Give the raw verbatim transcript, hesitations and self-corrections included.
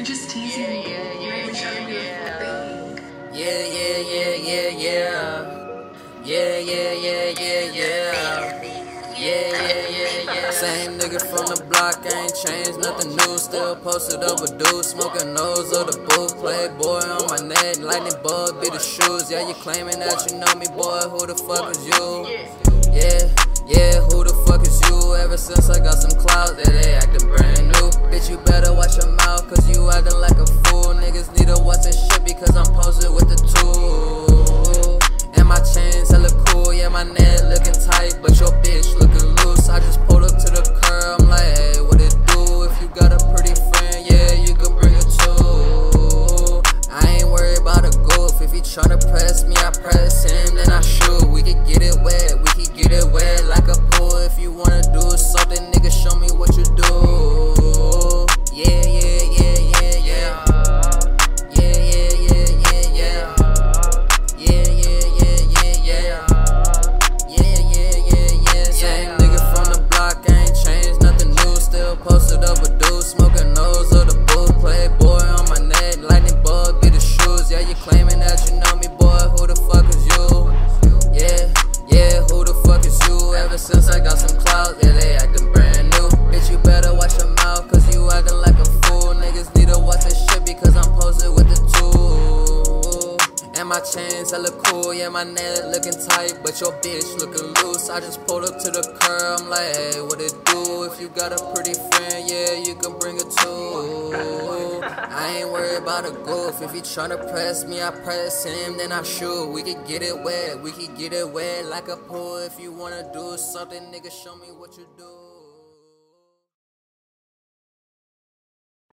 You're just teasing me. You're not even showing me the full thing. Yeah, yeah, yeah, yeah, yeah. Yeah, yeah, yeah, yeah, yeah. Yeah, yeah, yeah, yeah. Same nigga from the block, ain't changed, nothing new. Still posted up with dudes, smoking nose of the booth. Playboy on my neck, lightning bug be the shoes. Yeah, you claiming that you know me, boy, who the fuck is you? Yeah, yeah, who the fuck is you? Ever since I got some clout, that they acting brand new. Bitch, you better watch your mouth, cause you acting like a fool. Niggas need to watch this shit because I'm posted with the tool. And my chains hella cool, yeah, my neck looking tight, but your bitch looking loose. I just pulled up to the curb, I'm like, hey, what it do? If you got a pretty friend, yeah, you can bring it too. I ain't worried about a goof. If he tryna press me, I press him, then I shoot. We could get it wet, we could get it wet like a pool. If you wanna do something, nigga, show me what you do. Yeah, yeah, yeah, yeah, yeah. Yeah, yeah, yeah, yeah, yeah. Yeah, yeah, yeah, yeah, yeah. Yeah, yeah, yeah, yeah. Same nigga from the block, ain't changed, nothing new. Still posted up with dudes, smoking nose of the booth. Playboy on my neck, lightning bug be the shoes. Yeah, you claiming that you know me, boy, who the fuck is you? Yeah, yeah, who the fuck is you? Ever since I got some clout, yeah, they acting brand new. Bitch, you better watch your mouth, cause you acting like a fool. Niggas need to watch this shit because I'm posted with the tool. And my chains hella cool, yeah, my neck looking tight, but your bitch looking loose. I just pulled up to the curb, I'm like, hey, what it do? If you got a pretty friend, yeah, you can bring it too. I ain't worried about a goof. If he tryna press me, I press him, then I shoot. We could get it wet, we could get it wet like a pool. If you wanna do something, nigga, show me what you do.